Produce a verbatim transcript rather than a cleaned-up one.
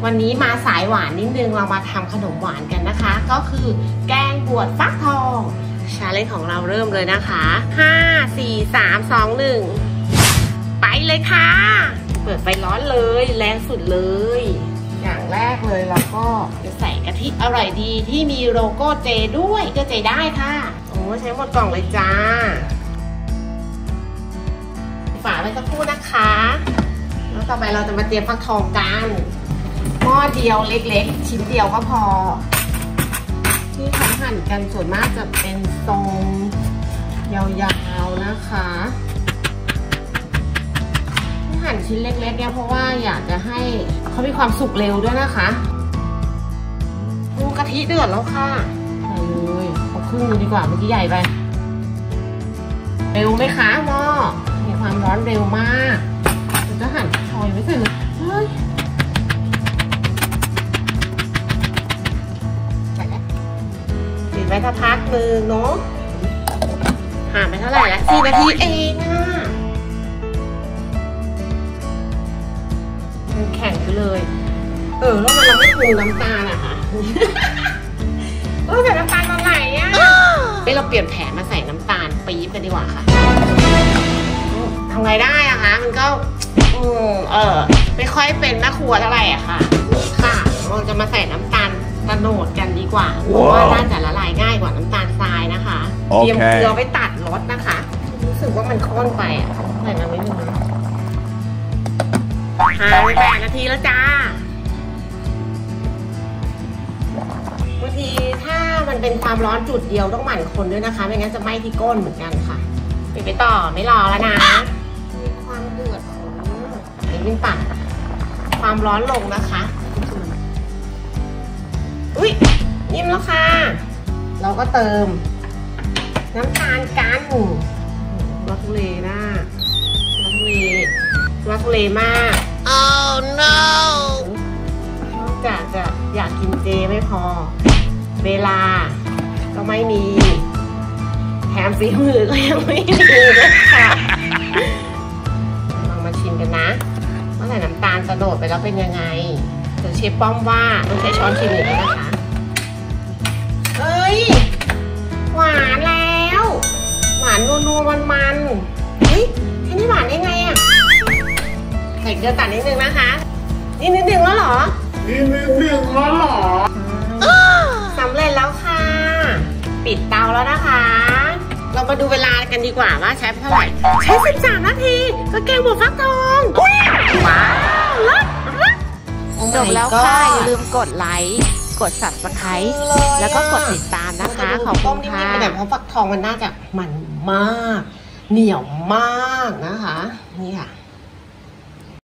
วันนี้มาสายหวานนิดนึงเรามาทำขนมหวานกันนะคะ ก็คือแกงบวชฟักทองชาเลนจ์ของเราเริ่มเลยนะคะห้า สี่ สาม สอง หนึ่งไปเลยค่ะเปิดไฟร้อนเลยแรงสุดเลยอย่างแรกเลยเราก็จะใส่กะทิอร่อยดีที่มีโลโก้เจด้วยก็เจได้ค่ะโอ้ใช้หมดกล่องเลยจ้าฝาไว้สักครู่นะคะแล้วต่อไปเราจะมาเตรียมฟักทองกันหม้อเดียวเล็กๆชิ้นเดียวก็พอที่เขาหั่นกันส่วนมากจะเป็นทรงยาวๆนะคะที่หั่นชิ้นเล็กๆเนี่ยเพราะว่าอยากจะให้เขามีความสุกเร็วด้วยนะคะดูกะทิเดือดแล้วค่ะใส่เลยเอาครึ่งดีกว่าเมื่อกี้ใหญ่ไปเร็วไหมคะหม้อมีความร้อนเร็วมากเราจะหั่นทอยไว้เสร็จเลยเฮ้ยใส่แล้วปิดไว้สักพักนึงเนาะห่างไปเท่าไหร่ละสี่นาทีเองอ่ะมันแข็งไปเลยเออแล้วมันเราไม่ปรุงน้ำตาลอะค่ะเราใส่น้ำตาลตอนไหนอ่ะเฮ้ยเราเปลี่ยนแผนมาใส่น้ำตาลปี๊บกันดีกว่าค่ะทำไงได้อะคะมันก็อืมเออไม่ค่อยเป็นแม่ครัวเท่าไหร่อะค่ะค่ะเราจะมาใส่น้ำตาลตะโนดกันดีกว่าเพราะว่าน่าจะละลายง่ายกว่าน้ำตาลทรายนะคะเตรียมเกลือไว้ตัดรสนะคะรู้สึกว่ามันข้นไปอะใส่มาไม่ถึงหายไปแปดนาทีแล้วจ้าบางทีถ้ามันเป็นความร้อนจุดเดียวต้องหมั่นคนด้วยนะคะไม่งั้นจะไหม้ที่ก้นเหมือนกันค่ะปิดไปต่อไม่รอแล้วนะมีความเดือดของลิ้นปั่นความร้อนลงนะคะอุ้ยนิ่มแล้วค่ะเราก็เติมน้ำตาลกันรักทุเลนะรักทุเลรักทุเลมาก oh no นอกจากจะอยากกินเจไม่พอเวลาก็ไม่มีแถมฝีมือก็ยังไม่มีเลยค่ะลองมาชิมกันนะว่าใส่น้ำตาลกระโดดไปแล้วเป็นยังไงเดี๋ยวเชฟป้อมว่าต้องใช้ช้อนชิมหนึ่งนะคะเอ้ยหวานแล้วหวานนัวๆมันๆเฮ้ยแค่นี้หวานได้ไงอ่ะใส่เกลือตัดนิดนึงนะคะนี่นิดนึงแล้วเหรอนี่นิดนึงแล้วเหรอสำเร็จแล้วค่ะปิดเตาแล้วนะคะเรามาดูเวลากันดีกว่าว่าใช้เท่าไหร่ใช้สิบสามนาทีก็แกงบวชฟักทองว้าวเลิศจบแล้วค่ะอย่าลืมกดไลค์กด ซับสไครบ์ แล้วก็กดติดตามนะคะขอบคุณค่ะแต่เพราะฟักทองมันน่าจะมันมากเหนียวมากนะคะนี่ค่ะ